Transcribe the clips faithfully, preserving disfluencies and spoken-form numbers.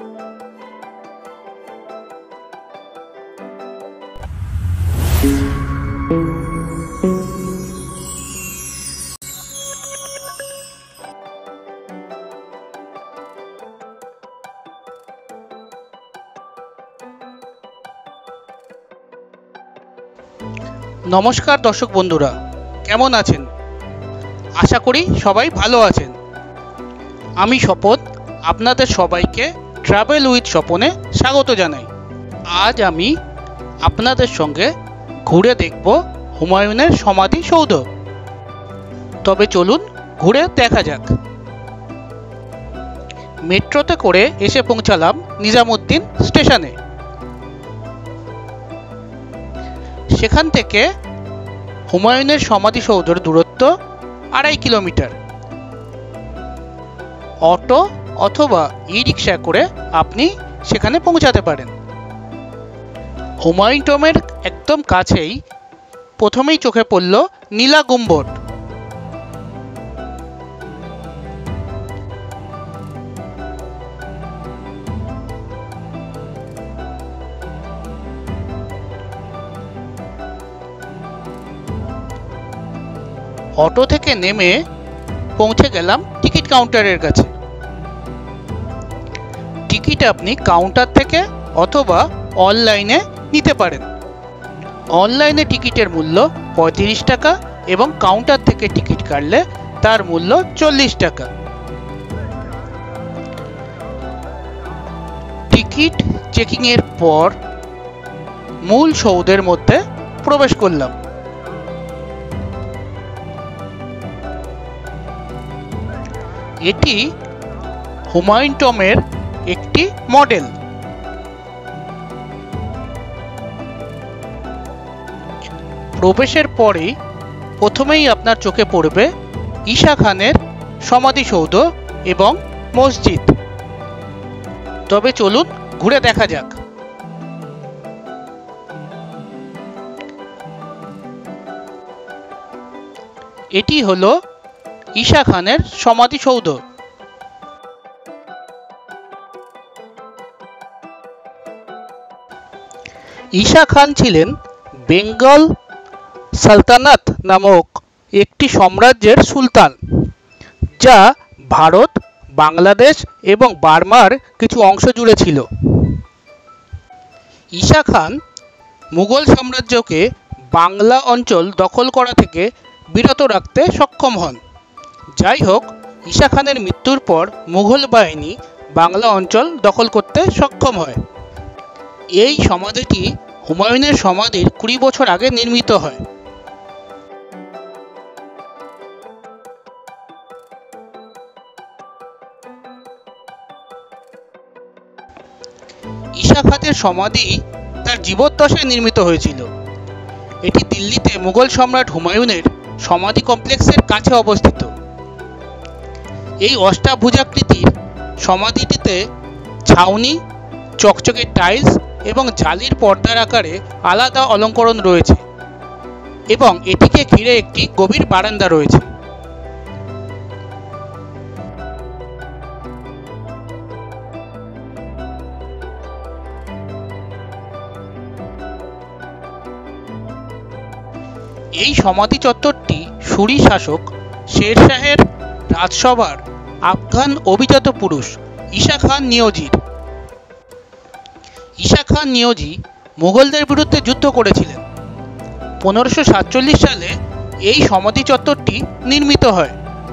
নমস্কার দর্শক বন্ধুরা, কেমন আছেন? আশা করি সবাই ভালো আছেন। আমি স্বপন আপনাদের সবাইকে ট্রাভেল উইথ স্বপনে স্বাগত জানাই। আজ আমি আপনাদের সঙ্গে ঘুরে দেখব হুমায়ুনের সমাধিসৌধ। তবে চলুন ঘুরে দেখা যাক। মেট্রোতে করে এসে পৌঁছালাম নিজামুদ্দিন স্টেশনে। সেখান থেকে হুমায়ুনের সমাধিসৌধের দূরত্ব আড়াই কিলোমিটার। অটো অথবা ই রিক্সা করে আপনি সেখানে পৌঁছাতে পারেন। হুমায়ুন টম্বের একদম কাছেই প্রথমেই চোখে পড়ল নীলা গম্বুজ। অটো থেকে নেমে পৌঁছে গেলাম টিকিট কাউন্টারের কাছে। টিকিট আপনি কাউন্টার থেকে অথবা অনলাইনে নিতে পারেন। অনলাইনে টিকিটের মূল্য পঁয়ত্রিশ টাকা এবং কাউন্টার থেকে টিকিট কাটলে তার মূল্য চল্লিশ টাকা। টিকিট চেকিং এর পর মূল সৌধের মধ্যে প্রবেশ করলাম। এটি হুমায়ুন টম্বের একটি মডেল। প্রবেশের পরেই প্রথমেই আপনার চোখে পড়বে ঈশা খানের সমাধিসৌধ এবং মসজিদ। তবে চলুন ঘুরে দেখা যাক। এটি হলো ঈশা খানের সমাধিসৌধ। ঈশা খান ছিলেন বেঙ্গল সালতানাত নামক একটি সাম্রাজ্যের সুলতান, যা ভারত, বাংলাদেশ এবং বার্মার কিছু অংশ জুড়ে ছিল। ঈশা খান মুঘল সাম্রাজ্যকে বাংলা অঞ্চল দখল করা থেকে বিরত রাখতে সক্ষম হন। যাই হোক, ঈশা খানের মৃত্যুর পর মুঘল বাহিনী বাংলা অঞ্চল দখল করতে সক্ষম হয়। এই সমাধিটি হুমায়ুনের সমাধির কুড়ি বছর আগে নির্মিত হয়। ঈশা খানের সমাধি তার জীবদ্দশায় নির্মিত হয়েছিল। এটি দিল্লিতে মুঘল সম্রাট হুমায়ুনের সমাধি কমপ্লেক্সের কাছে অবস্থিত। এই অষ্টাভুজাকৃতির সমাধিটিতে ছাউনি, চকচকে টাইলস এবং জালির পর্দার আকারে আলাদা অলঙ্করণ রয়েছে এবং এটিকে ঘিরে একটি গভীর বারান্দা রয়েছে। এই সমাধি চত্বরটি সুরি শাসক শের শাহের রাজসভার আফগান অভিজাত পুরুষ ঈশা খান নিয়োজির। ঈশা খান নিয়োজি মুঘলদের বিরুদ্ধে যুদ্ধ করেছিলেন। পনেরোশো সাতচল্লিশ সালে এই সমাধি চত্বরটি নির্মিত হয়।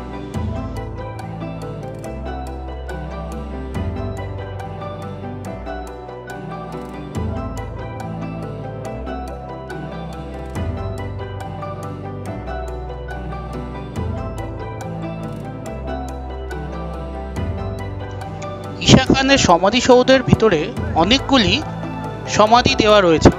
ঈশা খানের সমাধিসৌধের ভিতরে অনেকগুলি সমাধি দেওয়া রয়েছে।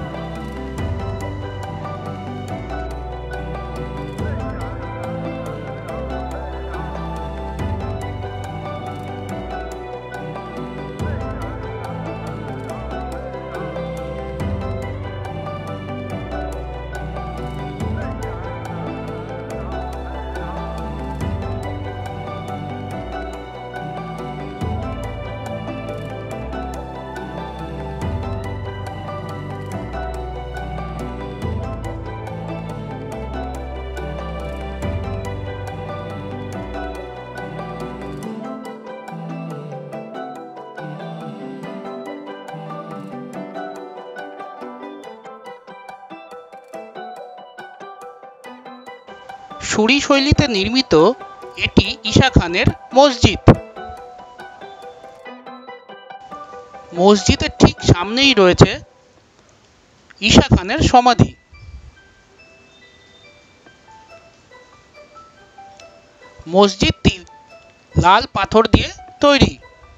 সুরি শৈলীতে নির্মিত এটি ঈশা খানের মসজিদ। মসজিদের ঠিক সামনেই রয়েছে ঈশা খানের সমাধি। মসজিদটি লাল পাথর দিয়ে তৈরি।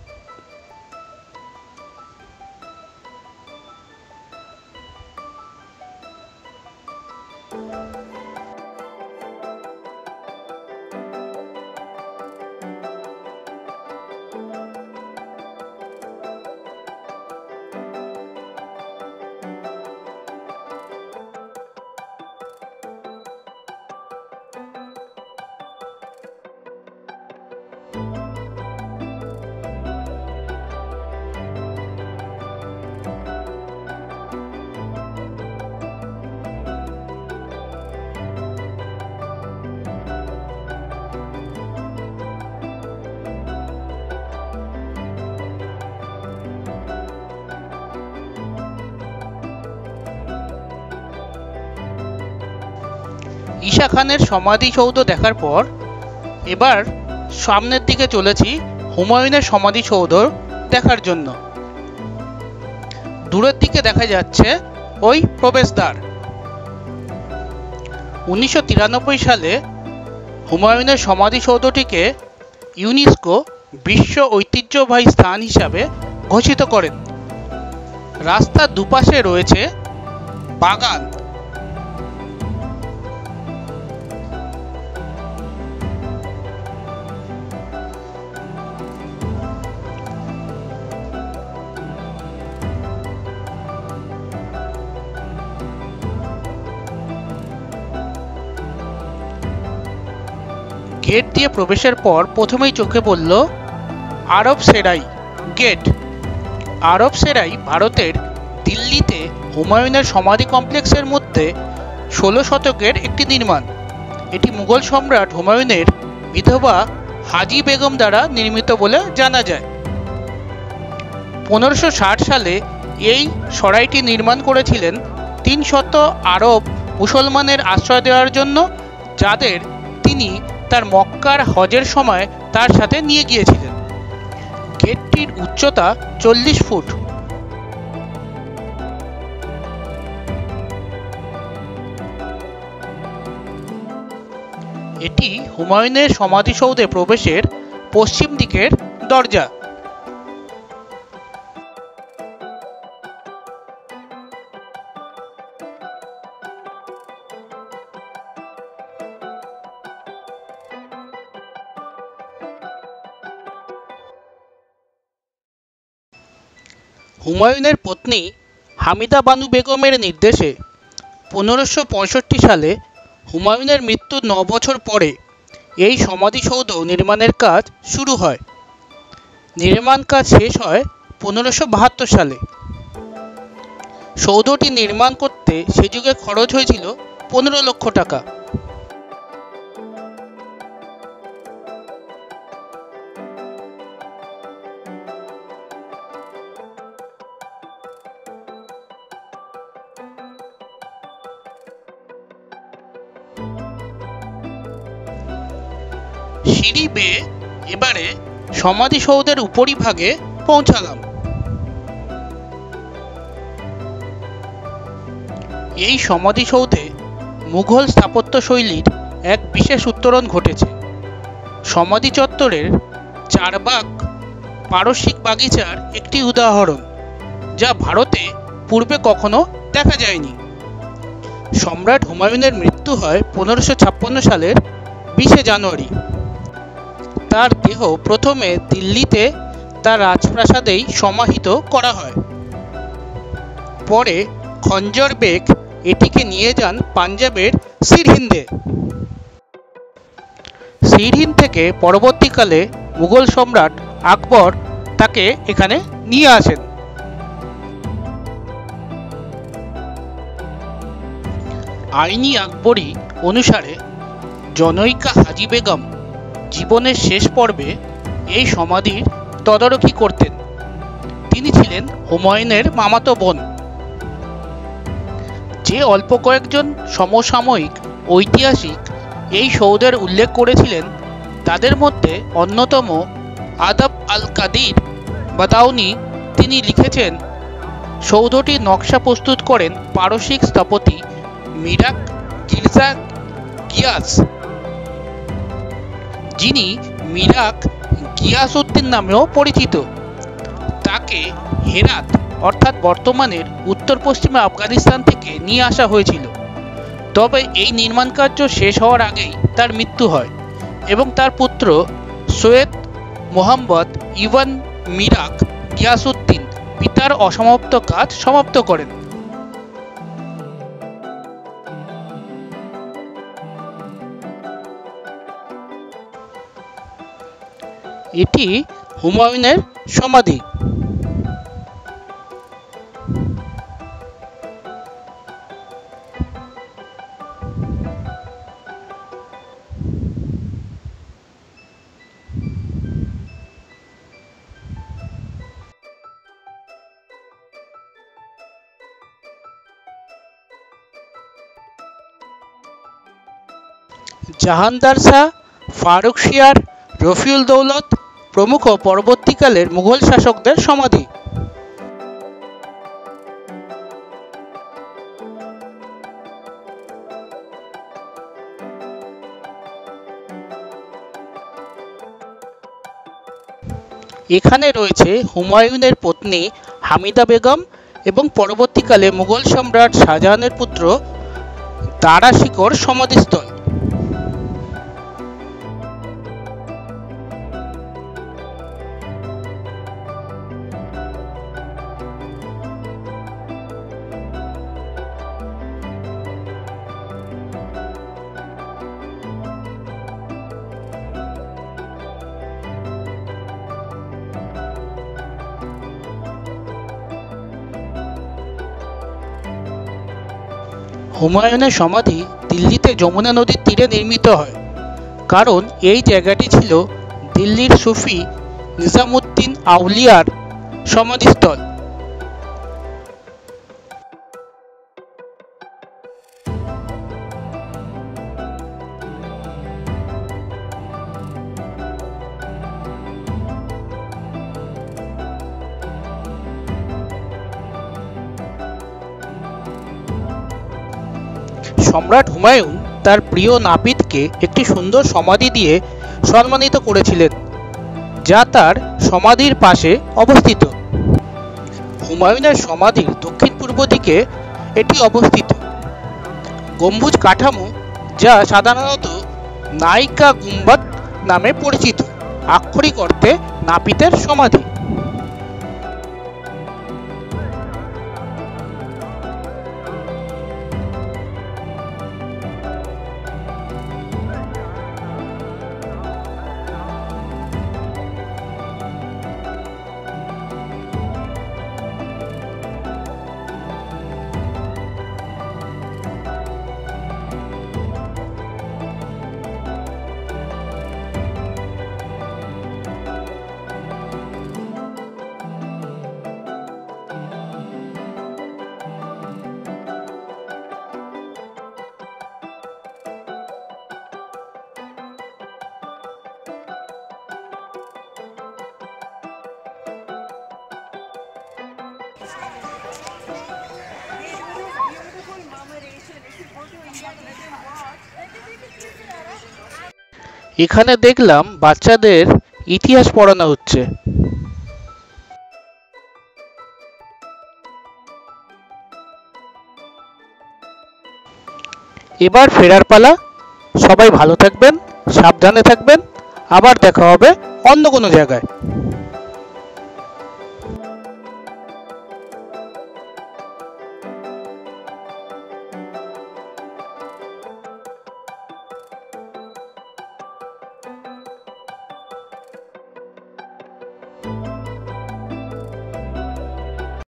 ঈশা খানের সমাধিসৌধ দেখার পর এবার সামনের দিকে চলেছি হুমায়ুনের সমাধিসৌধ দেখার জন্য। দূরের দিকে দেখা যাচ্ছে ওই প্রবেশদ্বার। উনিশশো তিরানব্বই সালে হুমায়ুনের সমাধিসৌধটিকে ইউনেস্কো বিশ্ব ঐতিহ্যবাহী স্থান হিসাবে ঘোষিত করেন। রাস্তার দুপাশে রয়েছে বাগান। গেট দিয়ে প্রবেশের পর প্রথমেই চোখে পড়ল আরব সেরাই গেট। আরব সেরাই ভারতের দিল্লিতে হুমায়ুনের সমাধি কমপ্লেক্সের মধ্যে ষোলো শতকের একটি নির্মাণ। এটি মুঘল সম্রাট হুমায়ুনের বিধবা হাজি বেগম দ্বারা নির্মিত বলে জানা যায়। পনেরোশো ষাট সালে এই সরাইটি নির্মাণ করেছিলেন তিন শত আরব মুসলমানের আশ্রয় দেওয়ার জন্য, যাদের তিনি তার মক্কার হজের সময় তার সাথে নিয়ে গিয়েছিলেন। গেটটির উচ্চতা চল্লিশ ফুট। এটি হুমায়ুনের সমাধিসৌধে প্রবেশের পশ্চিম দিকের দরজা। হুমায়ুনের পত্নী হামিদা বানু বেগমের নির্দেশে পনেরোশো পঁয়ষট্টি সালে হুমায়ুনের মৃত্যুর ন বছর পরে এই সমাধিসৌধ নির্মাণের কাজ শুরু হয়। নির্মাণ কাজ শেষ হয় পনেরোশো বাহাত্তর সালে। সৌধটি নির্মাণ করতে সে যুগে খরচ হয়েছিল পনেরো লক্ষ টাকা। সিঁড়ি বেয়ে এবারে সমাধিসৌধের উপরিভাগে পৌঁছালাম। এই সমাধিসৌধে মুঘল স্থাপত্য শৈলীর এক বিশেষ উত্তরণ ঘটেছে। সমাধি চত্বরের চারবাগ পারসিক বাগিচার একটি উদাহরণ, যা ভারতে পূর্বে কখনো দেখা যায়নি। সম্রাট হুমায়ুনের মৃত্যু হয় পনেরোশো ছাপ্পান্ন সালের বিশে জানুয়ারি। তার দেহ প্রথমে দিল্লিতে তার রাজপ্রাসাদেই সমাহিত করা হয়। পরে খঞ্জর বেগ এটিকে নিয়ে যান পাঞ্জাবের সিরহিন্দে। সিরহিন্দ থেকে পরবর্তীকালে মুঘল সম্রাট আকবর তাকে এখানে নিয়ে আসেন। আইনি আকবরী অনুসারে জনৈকা হাজি বেগম জীবনের শেষ পর্বে এই সমাধির তদারকি করতেন। তিনি ছিলেন হুমায়ুনের মামাতো বোন। যে অল্প কয়েকজন সমসাময়িক ঐতিহাসিক এই সৌধের উল্লেখ করেছিলেন। তাদের মধ্যে অন্যতম আদব আল কাদির বাদাউনি। তিনি লিখেছেন, সৌধটির নকশা প্রস্তুত করেন পারসিক স্থপতি মিরাক গির্জা গিয়াস, যিনি মিরাক গিয়াসউদ্দিন নামেও পরিচিত। তাকে হেরাত অর্থাৎ বর্তমানের উত্তর পশ্চিমে আফগানিস্তান থেকে নিয়ে আসা হয়েছিল। তবে এই নির্মাণ কার্য শেষ হওয়ার আগেই তার মৃত্যু হয় এবং তার পুত্র সৈয়দ মোহাম্মদ ইবন মিরাক গিয়াসউদ্দিন পিতার অসমাপ্ত কাজ সমাপ্ত করেন। এটি হুমায়ুনের সমাধি। জাহানদার শাহ, ফারুক শিয়ার, রফিউল দৌলত প্রমুখ পরবর্তীকালের মুঘল শাসকদের সমাধি। এখানে রয়েছে হুমায়ুনের পত্নী হামিদা বেগম এবং পরবর্তীকালে মুঘল সম্রাট শাহজাহানের পুত্র দারা শিকোর সমাধিস্থল। হুমায়ুনের সমাধি দিল্লিতে যমুনা নদীর তীরে নির্মিত হয়, কারণ এই জায়গাটি ছিল দিল্লির সুফি নিজামুদ্দিন আউলিয়ার সমাধিস্থল। সম্রাট হুমায়ুন তার প্রিয় নাপিতকে একটি সুন্দর সমাধি দিয়ে সম্মানিত করেছিলেন, যা তার সমাধির পাশে অবস্থিত। হুমায়ুনের সমাধির দক্ষিণ পূর্ব দিকে এটি অবস্থিত। গম্বুজ কাঠামো, যা সাধারণত নায়িকা গুম্বাদ নামে পরিচিত, আক্ষরিক অর্থে নাপিতের সমাধি। এখানে দেখলাম বাচ্চাদের ইতিহাস পড়ানো হচ্ছে। এবার ফেরার পালা। সবাই ভালো থাকবেন, সাবধানে থাকবেন। আবার দেখা হবে অন্য কোনো জায়গায়।